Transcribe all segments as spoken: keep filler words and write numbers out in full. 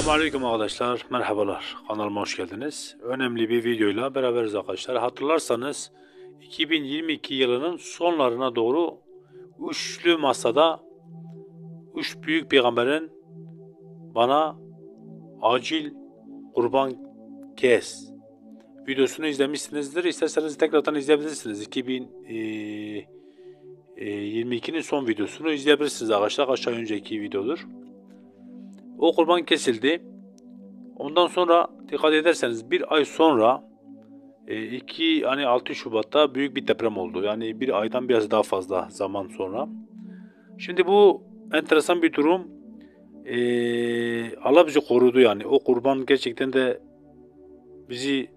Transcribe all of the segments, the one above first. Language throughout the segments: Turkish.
Selamünaleyküm arkadaşlar, merhabalar. Kanalıma hoş geldiniz. Önemli bir videoyla beraberiz arkadaşlar. Hatırlarsanız iki bin yirmi iki yılının sonlarına doğru üçlü masada üç büyük peygamberin bana acil kurban kes videosunu izlemişsinizdir. İsterseniz tekrardan izleyebilirsiniz. iki bin yirmi ikinin son videosunu izleyebilirsiniz arkadaşlar. Kaç ay önceki videodur. O kurban kesildi. Ondan sonra dikkat ederseniz bir ay sonra iki hani altı Şubat'ta büyük bir deprem oldu. Yani bir aydan biraz daha fazla zaman sonra. Şimdi bu enteresan bir durum. Ee, Allah bizi korudu yani. O kurban gerçekten de bizi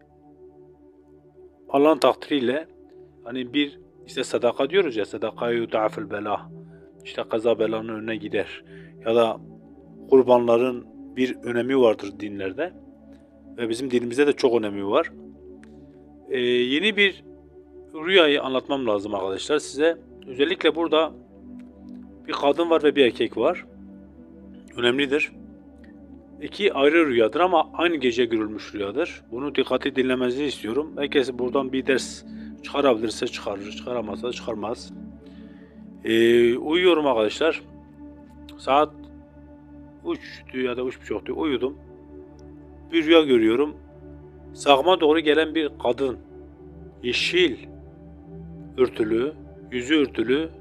Allah'ın takdiriyle hani bir işte sadaka diyoruz ya, sadaka yudafil bela, işte kaza belanın önüne gider ya da kurbanların bir önemi vardır dinlerde ve bizim dinimizde de çok önemi var. Ee, yeni bir rüyayı anlatmam lazım arkadaşlar size. Özellikle burada bir kadın var ve bir erkek var. Önemlidir. İki ayrı rüyadır ama aynı gece görülmüş rüyadır. Bunu dikkatli dinlemenizi istiyorum. Herkes buradan bir ders çıkarabilirse çıkarır, çıkaramazsa çıkarmaz. Ee, uyuyorum arkadaşlar. Saat üçtü ya da üç buçuktu. Uyudum. Bir rüya görüyorum. Sağıma doğru gelen bir kadın. Yeşil örtülü, yüzü örtülü,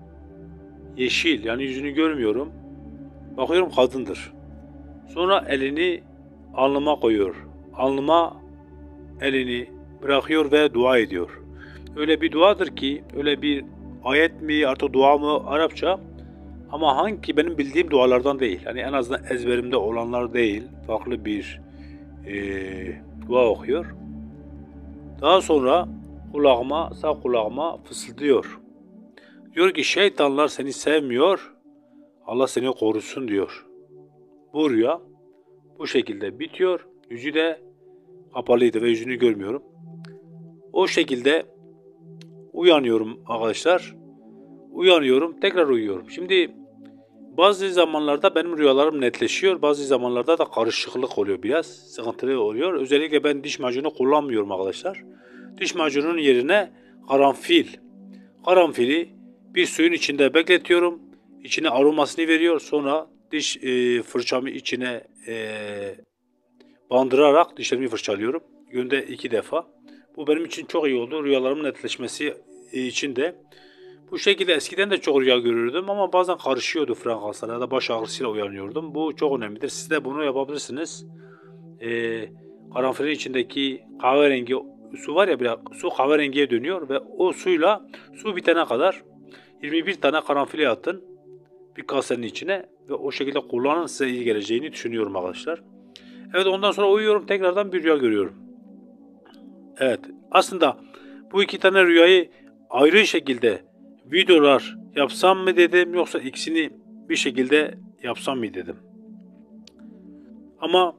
yeşil, yani yüzünü görmüyorum. Bakıyorum kadındır. Sonra elini alnıma koyuyor. Alnıma elini bırakıyor ve dua ediyor. Öyle bir duadır ki, öyle bir ayet mi artık dua mı Arapça, ama hangi benim bildiğim dualardan değil. Yani en azından ezberimde olanlar değil. Farklı bir e, dua okuyor. Daha sonra kulağıma, sağ kulağıma fısıldıyor. Diyor ki şeytanlar seni sevmiyor. Allah seni korusun diyor. Bu rüya bu şekilde bitiyor. Yüzü de kapalıydı ve yüzünü görmüyorum. O şekilde uyanıyorum arkadaşlar. Uyanıyorum, tekrar uyuyorum. Şimdi bazı zamanlarda benim rüyalarım netleşiyor. Bazı zamanlarda da karışıklık oluyor biraz. Sıkıntılı oluyor. Özellikle ben diş macunu kullanmıyorum arkadaşlar. Diş macununun yerine karanfil. Karanfili bir suyun içinde bekletiyorum. İçine aromasını veriyor. Sonra diş e, fırçamı içine e, bandırarak dişlerimi fırçalıyorum. Günde iki defa. Bu benim için çok iyi oldu. Rüyalarımın netleşmesi için de. Bu şekilde eskiden de çok rüya görürdüm ama bazen karışıyordu frekanslar ya da baş ağrısıyla uyanıyordum. Bu çok önemlidir. Siz de bunu yapabilirsiniz. Ee, karanfilin içindeki kahverengi su var ya, biraz su kahverengiye dönüyor ve o suyla su bitene kadar yirmi bir tane karanfili atın bir kasenin içine ve o şekilde kullanın, size iyi geleceğini düşünüyorum arkadaşlar. Evet, ondan sonra uyuyorum, tekrardan bir rüya görüyorum. Evet, aslında bu iki tane rüyayı ayrı şekilde videolar yapsam mı dedim, yoksa ikisini bir şekilde yapsam mı dedim. Ama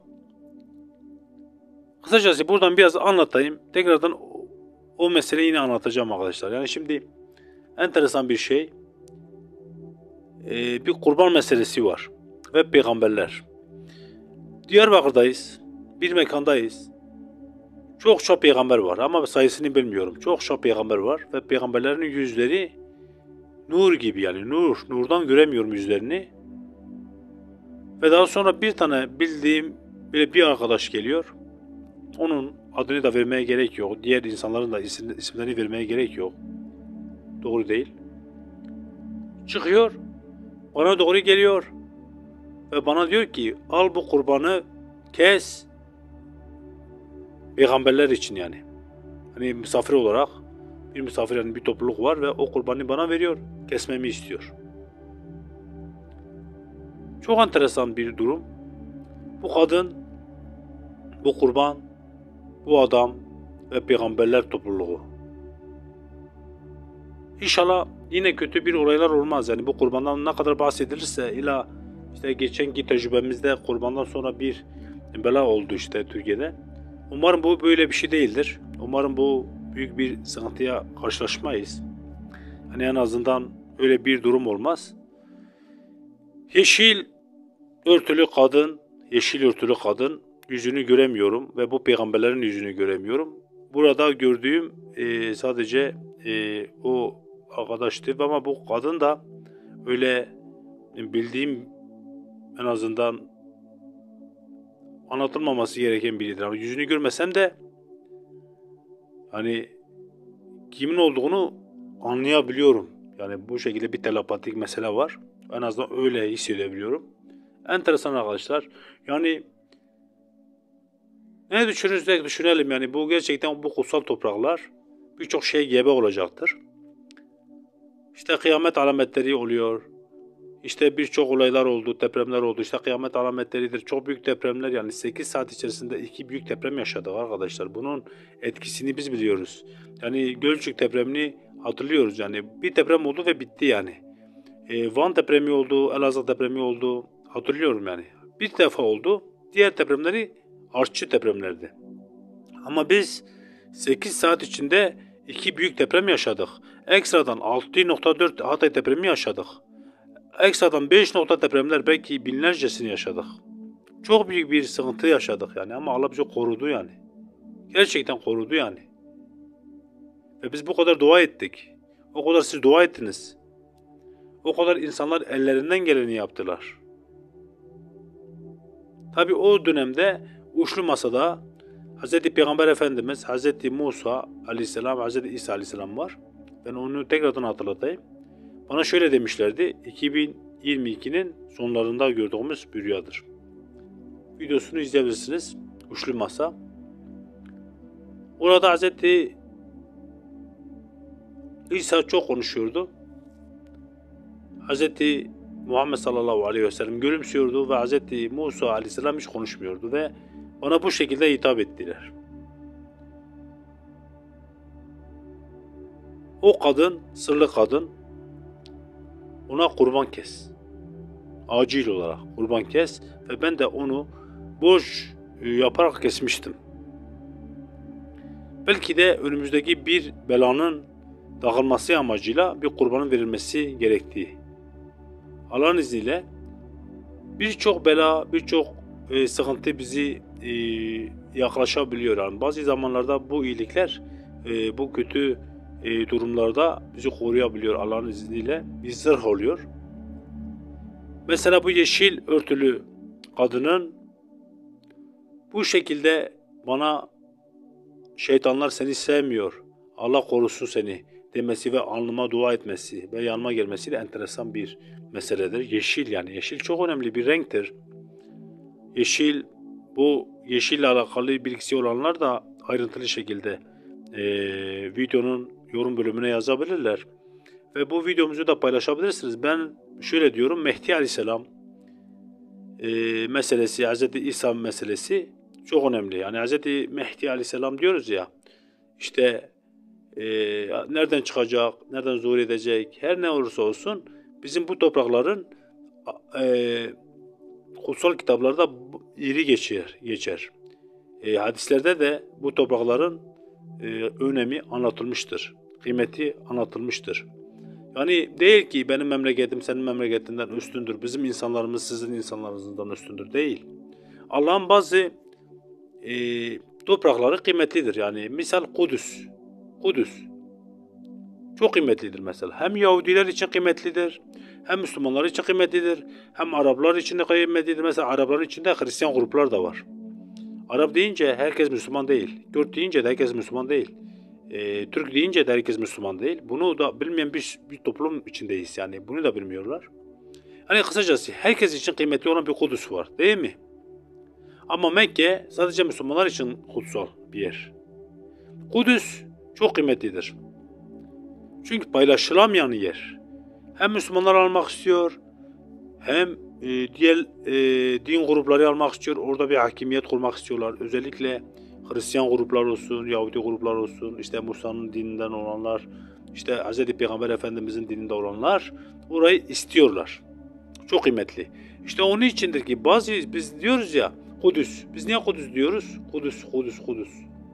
kısacası buradan biraz anlatayım. Tekrardan o, o meseleyi yine anlatacağım arkadaşlar. Yani şimdi enteresan bir şey. Ee, bir kurban meselesi var. Ve peygamberler. Diyarbakır'dayız. Bir mekandayız. Çokça peygamber var ama sayısını bilmiyorum. Çokça peygamber var ve peygamberlerin yüzleri nur gibi, yani nur. Nurdan göremiyorum yüzlerini. Ve daha sonra bir tane bildiğim bir, bir arkadaş geliyor. Onun adını da vermeye gerek yok. Diğer insanların da isim, isimlerini vermeye gerek yok. Doğru değil. Çıkıyor. Bana doğru geliyor. Ve bana diyor ki al bu kurbanı kes. Peygamberler için yani. Hani misafir olarak bir misafir, yani bir topluluk var ve o kurbanı bana veriyor. Kesmemi istiyor. Çok enteresan bir durum. Bu kadın, bu kurban, bu adam ve peygamberler topluluğu. İnşallah yine kötü bir olaylar olmaz. Yani bu kurbandan ne kadar bahsedilirse, ila işte geçenki tecrübemizde kurbandan sonra bir bela oldu işte Türkiye'de. Umarım bu böyle bir şey değildir. Umarım bu büyük bir sıkıntıya karşılaşmayız. Hani en azından öyle bir durum olmaz. Yeşil örtülü kadın, yeşil örtülü kadın, yüzünü göremiyorum ve bu peygamberlerin yüzünü göremiyorum. Burada gördüğüm e, sadece e, o arkadaştı ama bu kadın da öyle bildiğim, en azından anlatılmaması gereken biridir. Ama yüzünü görmesem de hani kimin olduğunu anlayabiliyorum. Yani bu şekilde bir telepatik mesele var. En azından öyle hissedebiliyorum. Enteresan arkadaşlar. Yani ne düşünürsek düşünelim, yani bu gerçekten bu kutsal topraklar birçok şey gebe olacaktır. İşte kıyamet alametleri oluyor. İşte birçok olaylar oldu, depremler oldu. İşte kıyamet alametleridir. Çok büyük depremler, yani sekiz saat içerisinde iki büyük deprem yaşadık arkadaşlar. Bunun etkisini biz biliyoruz. Yani Gölcük depremini hatırlıyoruz yani. Bir deprem oldu ve bitti yani. E, Van depremi oldu, Elazığ depremi oldu. Hatırlıyorum yani. Bir defa oldu. Diğer depremleri artçı depremlerdi. Ama biz sekiz saat içinde iki büyük deprem yaşadık. Ekstradan altı nokta dört Hatay depremi yaşadık. Ekstradan beş nokta depremler, belki binlercesini yaşadık. Çok büyük bir sıkıntı yaşadık yani, ama Allah bizi korudu yani. Gerçekten korudu yani. Ve biz bu kadar dua ettik. O kadar siz dua ettiniz. O kadar insanlar ellerinden geleni yaptılar. Tabi o dönemde Uçlu Masa'da Hz. Peygamber Efendimiz, Hz. Musa Aleyhisselam, Hz. İsa Aleyhisselam var. Ben onu tekrardan hatırlatayım. Bana şöyle demişlerdi, iki bin yirmi ikinin sonlarında gördüğümüz bir rüyadır. Videosunu izleyebilirsiniz. Uçlu Masa. Orada Hz. İsa çok konuşuyordu. Hz. Muhammed sallallahu aleyhi ve sellem gülümsüyordu ve Hz. Musa aleyhisselam hiç konuşmuyordu ve bana bu şekilde hitap ettiler. O kadın, sırlı kadın, ona kurban kes. Acil olarak kurban kes ve ben de onu boş yaparak kesmiştim. Belki de önümüzdeki bir belanın dağılması amacıyla bir kurbanın verilmesi gerektiği. Allah'ın izniyle birçok bela, birçok e, sıkıntı bizi e, yaklaşabiliyor. Yani bazı zamanlarda bu iyilikler, e, bu kötü e, durumlarda bizi koruyabiliyor Allah'ın izniyle. Bir zırh oluyor. Mesela bu yeşil örtülü kadının bu şekilde bana şeytanlar seni sevmiyor, Allah korusun seni demesi ve alnıma dua etmesi ve yanıma gelmesi de enteresan bir meseledir. Yeşil, yani yeşil çok önemli bir renktir. Yeşil, bu yeşille alakalı bilgisi olanlar da ayrıntılı şekilde e, videonun yorum bölümüne yazabilirler. Ve bu videomuzu da paylaşabilirsiniz. Ben şöyle diyorum, Mehdi Aleyhisselam e, meselesi, Hz. İsa meselesi çok önemli. Yani Hz. Mehdi Aleyhisselam diyoruz ya, işte e, nereden çıkacak, nereden zuhur edecek, her ne olursa olsun bizim bu toprakların e, kutsal kitaplarda iri geçer. geçer. E, hadislerde de bu toprakların e, önemi anlatılmıştır. Kıymeti anlatılmıştır. Yani değil ki benim memleketim senin memleketinden üstündür, bizim insanlarımız sizin insanlarınızdan üstündür, değil. Allah'ın bazı e, toprakları kıymetlidir. Yani misal Kudüs. Kudüs çok kıymetlidir mesela. Hem Yahudiler için kıymetlidir, hem Müslümanlar için kıymetlidir, hem Araplar için de kıymetlidir. Mesela Arapların içinde Hristiyan gruplar da var. Arap deyince herkes Müslüman değil. Kürt deyince de herkes Müslüman değil. E, Türk deyince de herkes Müslüman değil. Bunu da bilmeyen bir, bir toplum içindeyiz yani. Bunu da bilmiyorlar. Hani kısacası herkes için kıymetli olan bir Kudüs var, değil mi? Ama Mekke sadece Müslümanlar için kutsal bir yer. Kudüs çok kıymetlidir. Çünkü paylaşılamayan yer. Hem Müslümanlar almak istiyor, hem e, diğer e, din grupları almak istiyor. Orada bir hakimiyet kurmak istiyorlar. Özellikle Hristiyan gruplar olsun, Yahudi gruplar olsun, işte Musa'nın dininden olanlar, işte Hz. Peygamber Efendimizin dininde olanlar orayı istiyorlar. Çok kıymetli. İşte onun içindir ki bazı, biz diyoruz ya Kudüs. Biz niye Kudüs diyoruz? Kudüs, Kudüs, Kudüs.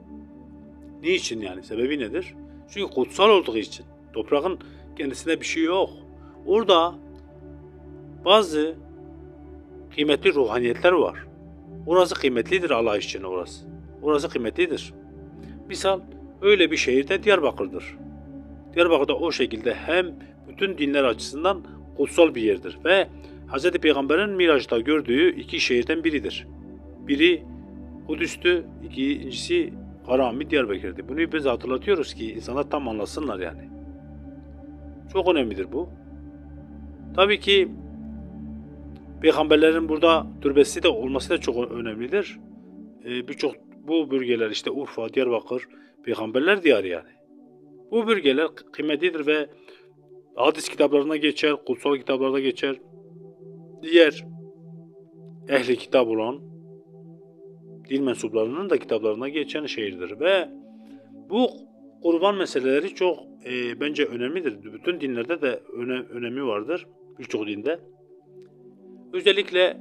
Niçin yani? Sebebi nedir? Çünkü kutsal olduğu için. Toprağın kendisine bir şey yok. Orada bazı kıymetli ruhaniyetler var. Orası kıymetlidir Allah için orası. Orası kıymetlidir. Misal öyle bir şehirde Diyarbakır'dır. Diyarbakır'da o şekilde hem bütün dinler açısından kutsal bir yerdir ve Hz. Peygamber'in Miraç'ta gördüğü iki şehirden biridir. Biri Kudüs'tü, ikincisi Harami Diyarbakır'dı. Bunu biz hatırlatıyoruz ki insanlar tam anlasınlar yani. Çok önemlidir bu. Tabii ki Peygamberlerin burada türbesi de olması da çok önemlidir. Ee, Birçok bu bölgeler işte Urfa, Diyarbakır, Peygamberler diyarı yani. Bu bölgeler kıymetlidir ve hadis kitaplarına geçer, kutsal kitaplarda geçer. Diğer ehli kitap olan din mensuplarının da kitaplarına geçen şehirdir ve bu kurban meseleleri çok e, bence önemlidir. Bütün dinlerde de öne, önemi vardır. Birçok dinde. Özellikle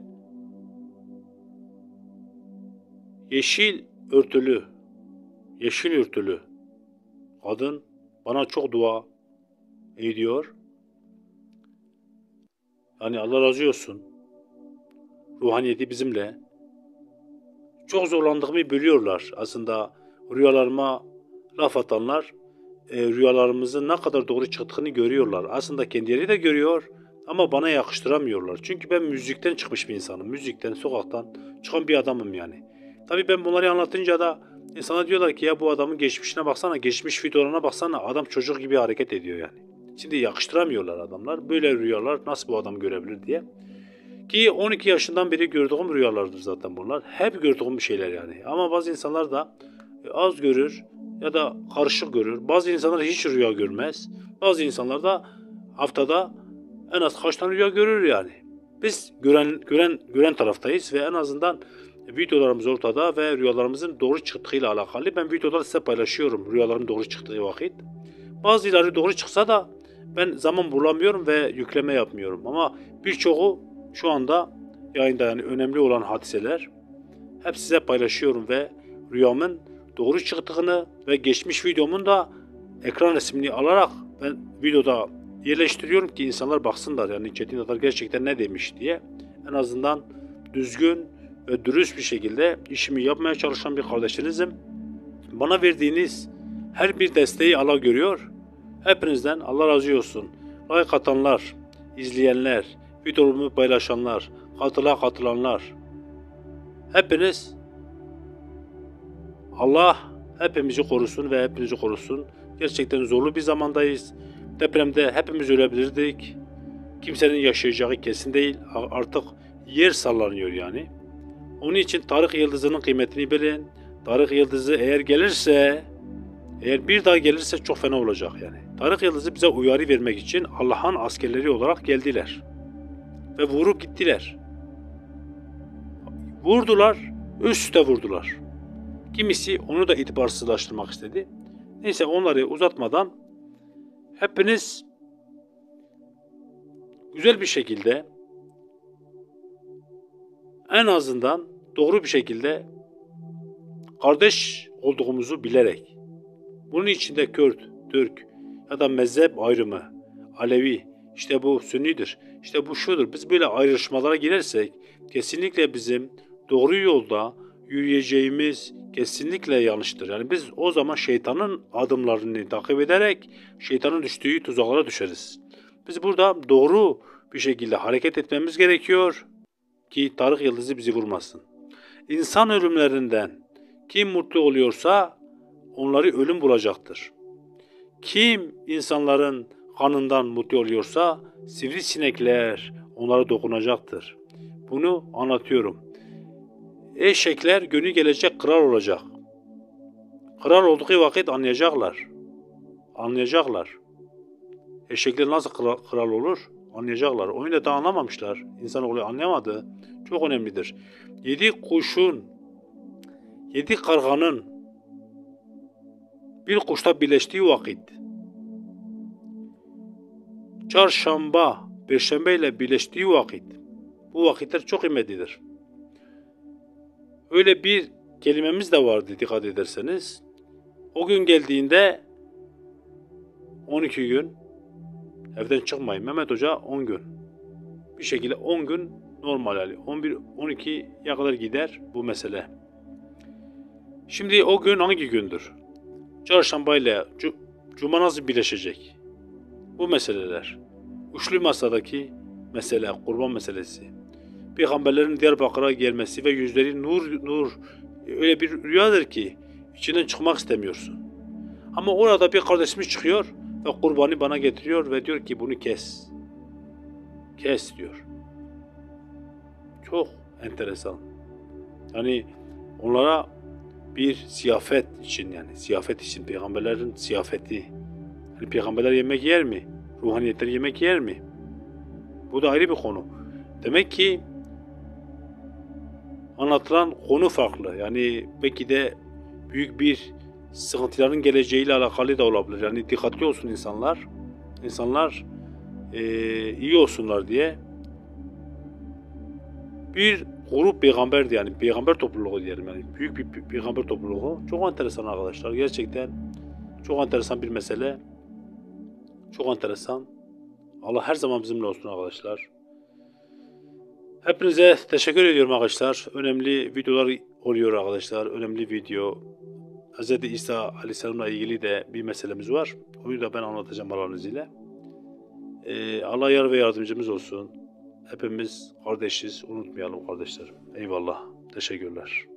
yeşil örtülü, yeşil örtülü kadın bana çok dua ediyor. Yani Allah razı olsun. Ruhaniyeti bizimle. Çok zorlandığımı biliyorlar. Aslında rüyalarıma laf atanlar e, rüyalarımızın ne kadar doğru çıktığını görüyorlar. Aslında kendileri de görüyor ama bana yakıştıramıyorlar. Çünkü ben müzikten çıkmış bir insanım. Müzikten, sokaktan çıkan bir adamım yani. Tabii ben bunları anlatınca da insana diyorlar ki ya bu adamın geçmişine baksana, geçmiş videolarına baksana, adam çocuk gibi hareket ediyor yani. Şimdi yakıştıramıyorlar adamlar. Böyle rüyalar nasıl bu adam görebilir diye. Ki on iki yaşından beri gördüğüm rüyalardır zaten bunlar. Hep gördüğüm bir şeyler yani. Ama bazı insanlar da az görür ya da karışık görür. Bazı insanlar hiç rüya görmez. Bazı insanlar da haftada en az kaç tane rüya görür yani. Biz gören gören gören taraftayız ve en azından videolarımız ortada ve rüyalarımızın doğru çıktığıyla alakalı ben videoları size paylaşıyorum rüyaların doğru çıktığı vakit. Bazıları doğru çıksa da ben zaman bulamıyorum ve yükleme yapmıyorum. Ama birçoğu şu anda yayında yani önemli olan hadiseler hep size paylaşıyorum ve rüyamın doğru çıktığını ve geçmiş videomun da ekran resmini alarak ben videoda yerleştiriyorum ki insanlar baksınlar yani Çetin Tatar gerçekten ne demiş diye. En azından düzgün ve dürüst bir şekilde işimi yapmaya çalışan bir kardeşinizim. Bana verdiğiniz her bir desteği Allah görüyor. Hepinizden Allah razı olsun. Like atanlar, izleyenler, videomu paylaşanlar, katıla katılanlar. Hepiniz Allah hepimizi korusun ve hepinizi korusun. Gerçekten zorlu bir zamandayız. Depremde hepimiz ölebilirdik. Kimsenin yaşayacağı kesin değil. Artık yer sallanıyor yani. Onun için Tarık Yıldızı'nın kıymetini bilin. Tarık Yıldızı eğer gelirse, eğer bir daha gelirse çok fena olacak yani. Tarık Yıldızı bize uyarı vermek için Allah'ın askerleri olarak geldiler. Ve vurup gittiler. Vurdular, üste vurdular. Kimisi onu da itibarsızlaştırmak istedi. Neyse onları uzatmadan hepiniz güzel bir şekilde en azından doğru bir şekilde kardeş olduğumuzu bilerek bunun içinde Kürt, Türk ya da mezhep ayrımı, Alevi, işte bu Sünnidir, işte bu şudur. Biz böyle ayrışmalara girersek kesinlikle bizim doğru yolda yürüyeceğimiz kesinlikle yanlıştır. Yani biz o zaman şeytanın adımlarını takip ederek şeytanın düştüğü tuzaklara düşeriz. Biz burada doğru bir şekilde hareket etmemiz gerekiyor ki Tarık Yıldızı bizi vurmasın. İnsan ölümlerinden kim mutlu oluyorsa onları ölüm bulacaktır. Kim insanların kanından mutlu oluyorsa sivrisinekler onlara dokunacaktır. Bunu anlatıyorum. Eşekler günü gelecek kral olacak. Kral olduğu vakit anlayacaklar. Anlayacaklar. Eşekler nasıl kral olur? Anlayacaklar. Onu da daha anlamamışlar. İnsanoğlu anlayamadı. Çok önemlidir. Yedi kuşun, yedi karganın bir kuşta birleştiği vakit, çarşamba, perşembe ile birleştiği vakit, bu vakitler çok kıymetlidir. Öyle bir kelimemiz de vardı dikkat ederseniz. O gün geldiğinde on iki gün evden çıkmayın. Mehmet Hoca on gün. Bir şekilde on gün Normal yani. on bir on ikiye kadar gider bu mesele. Şimdi o gün hangi gündür? Çarşamba ile Cuma nasıl birleşecek? Bu meseleler. Üçlü masadaki mesele, kurban meselesi. Peygamberlerin Diyarbakır'a gelmesi ve yüzleri nur nur öyle bir rüyadır ki içinden çıkmak istemiyorsun. Ama orada bir kardeşimiz çıkıyor ve kurbanı bana getiriyor ve diyor ki bunu kes. Kes diyor. Çok enteresan. Yani onlara bir ziyafet için yani ziyafet için peygamberlerin ziyafeti. Yani peygamberler yemek yer mi? Ruhaniyetler yemek yer mi? Bu da ayrı bir konu. Demek ki anlatılan konu farklı. Yani belki de büyük bir sıkıntıların geleceğiyle alakalı da olabilir. Yani dikkatli olsun insanlar. İnsanlar e, iyi olsunlar diye bir grup peygamberdi yani peygamber topluluğu diyelim yani büyük bir peygamber topluluğu. Çok enteresan arkadaşlar. Gerçekten çok enteresan bir mesele. Çok enteresan. Allah her zaman bizimle olsun arkadaşlar. Hepinize teşekkür ediyorum arkadaşlar. Önemli videolar oluyor arkadaşlar. Önemli video. Hz. İsa Aleyhisselam'la ilgili de bir meselemiz var. Onu da ben anlatacağım Allah'ın izniyle. Ee, Allah yar ve yardımcımız olsun. Hepimiz kardeşiz. Unutmayalım kardeşlerim. Eyvallah. Teşekkürler.